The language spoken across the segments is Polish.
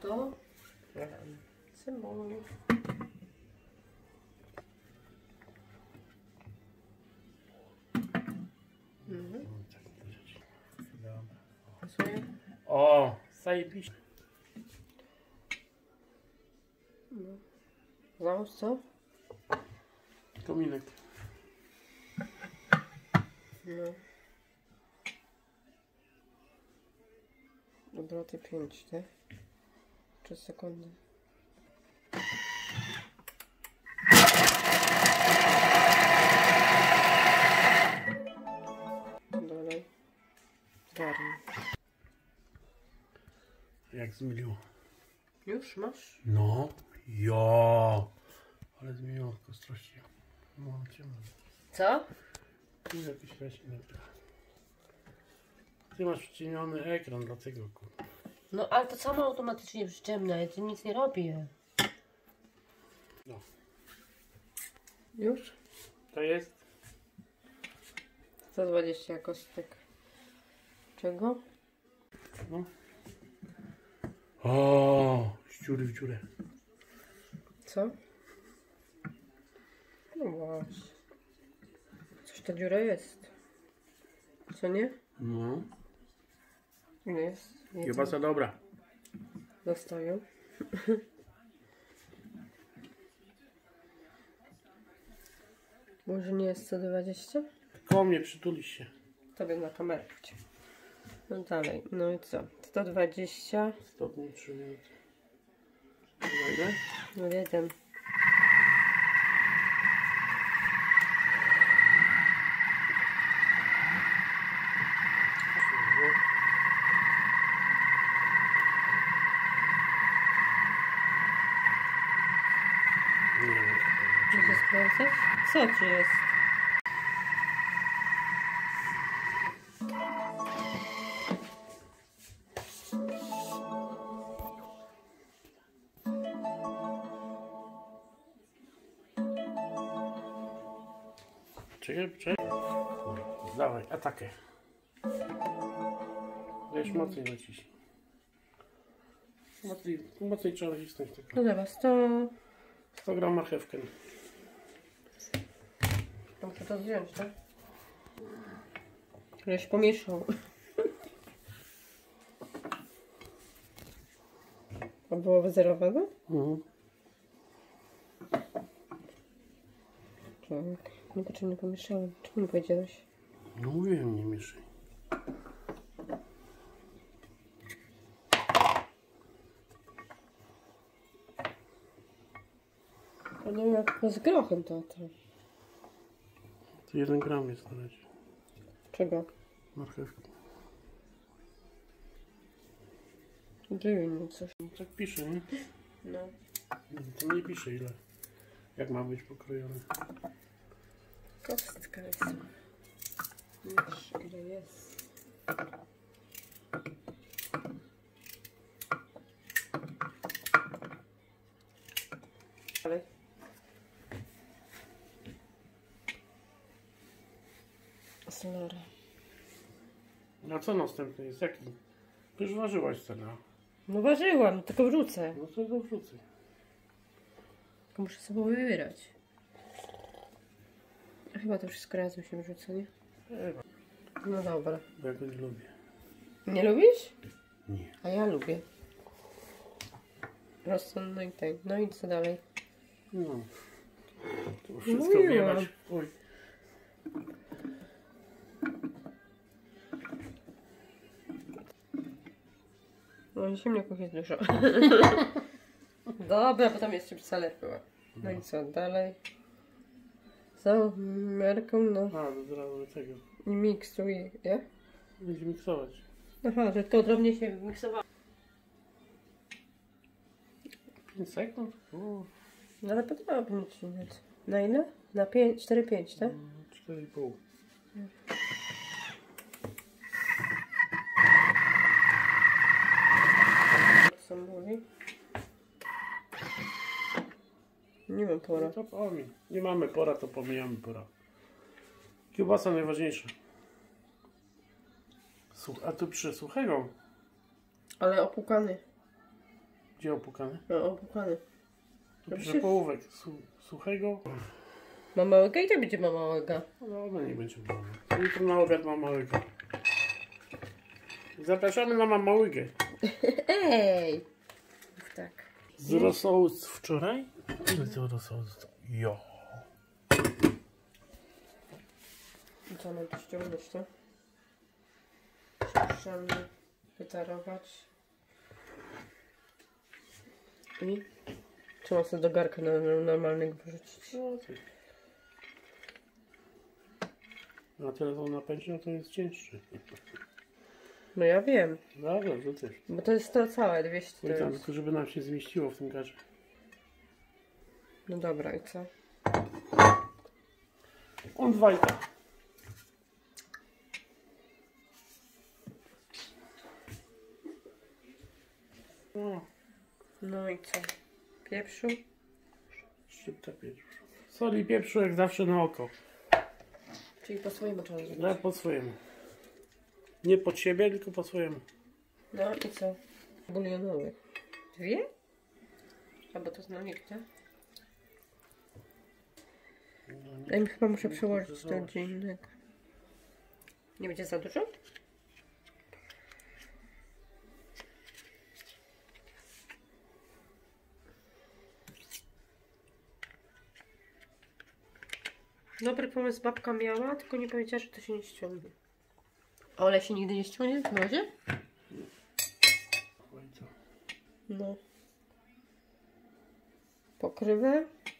to cebuli. O, zajebiście. No. Załóż co? Kominek. No. Obroty 5, tak? 3 sekundy. Dalej. Garni. Jak zmieliło. Już masz? No, jo. Ale zmieniło tylko strasznie. No, ciemno. Co? Tu jakiś rośliny. Ty masz przycieniony ekran, dlatego kurde. No ale to samo automatycznie przyciemne, ja nic nie robię. No. Już? To jest 120 kostek. Czego? no. O, z dziury w dziurę. Co? No właśnie. Coś ta dziura jest. Co nie? No. Nie jest. Kiełbasa dobra. Dostają. Może nie jest 120? Koło mnie przytulisz się. Tobie na kamerę. No dalej. No i co? 120. Stopni 3 minuty. Na ile? No jeden. Nie wiem. Czy się sprawdzać? Co ci jest? Czekaj. Dawaj, atakę. Wiesz, mocniej naciśnij. Mocniej trzeba nacisnąć tylko. No dobra, 100. 100 gram marchewkę. To muszę to zdjąć, tak? Żeś pomieszał. A było wyzerowane? Mhm. Tak. Niepotrzebnie pomieszałem. Czemu nie powiedziałeś? No mówiłem, nie mieszaj. A nie jak z grochem to. To 1 gram jest na razie. Czego? Marchewki. Dziwnie coś. No, tak pisze, nie? No. To nie pisze ile. Jak ma być pokrojone. Kostka jest. Wiesz, ile jest. Dalej. Solera. A co następny jest? Jaki? Już ważyłaś cena. No ważyłam, tylko wrzucę. No to go wrzucaj. Tylko muszę sobie wybierać. A chyba to wszystko razem się wrzuca, nie? No dobra. Bo ja go nie lubię. Nie lubisz? Nie. A ja lubię. Rozsądno i tak. No i co dalej? No. To wszystko Mówiłam. wjebać. Oj. No ziemniaków jest dużo. Dobra, bo tam jeszcze saler była. No i co dalej? Co? Miarką, no. A, do tego. I miksuj, nie? Będzie miksować. Aha, że to drobnie się miksowało. 5 sekund? No ale podobało mi się nic. Na ile? Na 4-5, tak? 4,5. Co mówi? Nie mam pora. No to pomiń. Nie mamy pora, to pomijamy pora. Kiełbasa najważniejsza. A tu przy suchego. Ale opłukany. Gdzie opłukany? No, opłukany. To pisze połówek suchego. Ma małego i to będzie ma małego. No, nie będzie małego. Jutro na obiad mam małego. Zapraszamy na mamałygę. Ej! Tak. Z rosołu z wczoraj? Ile to rosołu? Jo. I co mam tu ściągnąć, to? Przepraszamy. Wytarować. I? Czy mam sobie do garka normalnego wyrzucić? No, tak. A teraz on napędzi, no to jest cięższy. No ja wiem. Dobra, to też. Bo to jest to całe 200 to No i tam, jest. tylko żeby nam się zmieściło w tym garze. No dobra, i co? On dwajka. No, No i co? Pieprzu? szczypta pieprzu. Soli pieprzu jak zawsze na oko. Czyli po swojemu trzeba zrobić. No, po swojemu. Nie pod siebie, tylko po swojemu. No i co? Bulionowy. 2? Albo to znowu nie gdzie? Ja mi chyba muszę przełożyć to gdzie innego. Nie będzie za dużo? Dobry pomysł babka miała, tylko nie powiedziała, że to się nie ściągnie. A olej się nigdy nie ściągnie w wodzie? No. Pokrywę.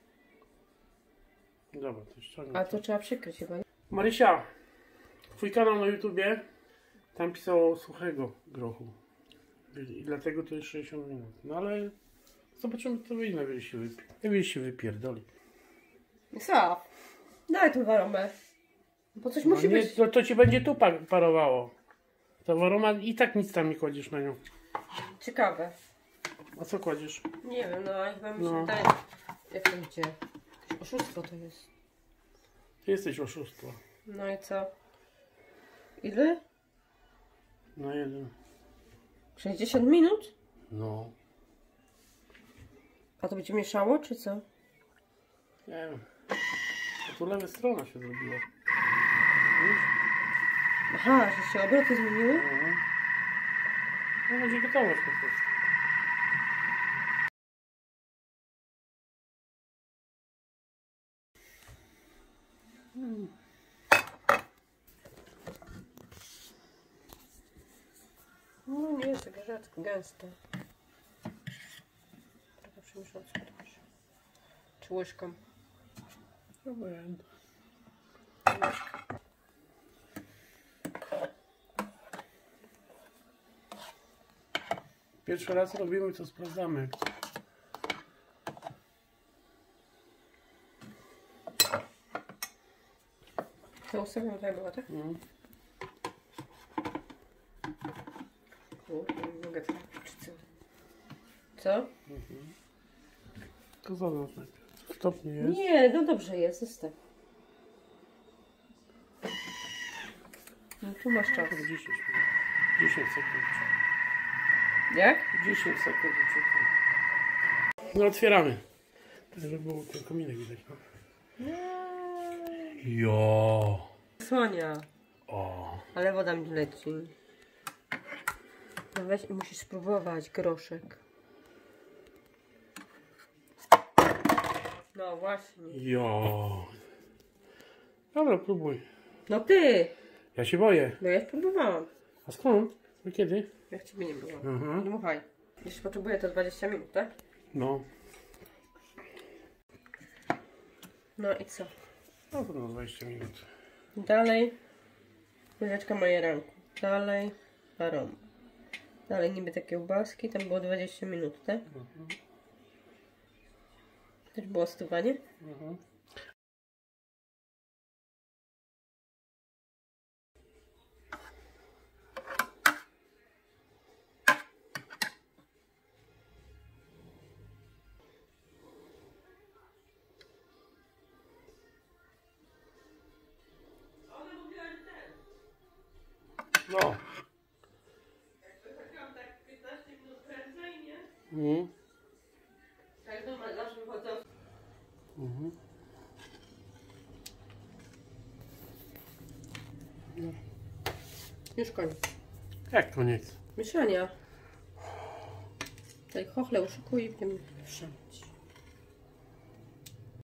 Dobra, to ściągnę. A to trzeba przykryć chyba. Marysia, twój kanał na YouTubie, tam pisało suchego grochu. I dlatego to jest 60 minut. No ale zobaczymy, to ile się wypierdoli. Co? Daj tu waromę. Bo coś musi nie, być. to ci będzie tu parowało. Ta waroma i tak nic tam nie kładziesz na nią. Ciekawe. A co kładziesz? Nie wiem, no ale chyba mi się No. wydaje. Jak to idzie? Jakieś oszustwo to jest. Ty jesteś oszustwo. No i co? Ile? Na jeden. 60 minut? No. A to będzie mieszało, czy co? Nie wiem. A tu lewa strona się zrobiła. Widzisz? Aha, że się obroty zmieniły? No. No będzie gotowość po prostu. No nie jest tak rzadko, gęsto. Trochę przemieszam sobie dobrze. Czy łyżką? Obojętnie. Pierwszy raz robimy, to sprawdzamy. To ustawiam tutaj była, tak? Mhm. Kurde, nie mogę trafić, czy co? Co? To zobacz najpierw. W stopniu jest. Nie, no dobrze jest, zostaw. No tu masz czas. 10 minut. 10 sekund. Jak? 10 sekund. Czekaj. No otwieramy. Tak, żeby było ten kominek widać. No. Jo. Słania, O. ale woda mi leci. No weź i musisz spróbować groszek. No właśnie. Jo. Dobra, próbuj. No ty! Ja się boję. No ja spróbowałam. A skąd? No kiedy? Jak ciebie nie było. Mhm. Dmuchaj. Jeśli potrzebuję to 20 minut, tak? No. No i co? No to na 20 minut. Dalej. Łyżeczka majeranku. Dalej. Aroma. Dalej niby takie kiełbaski. Tam było 20 minut, tak? Mhm. Też było stuwanie? Mhm. No. Mhm. Tak doma zawsze wychodzą. Mhm. Już koniec. Jak koniec? Mieszania. Tutaj chochle uszykuj i będziemy wszamić.